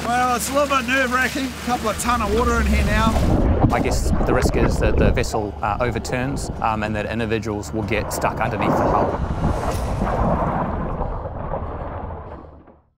Well, it's a little bit nerve-wracking. A couple of tonne of water in here now. I guess the risk is that the vessel overturns and that individuals will get stuck underneath the hull.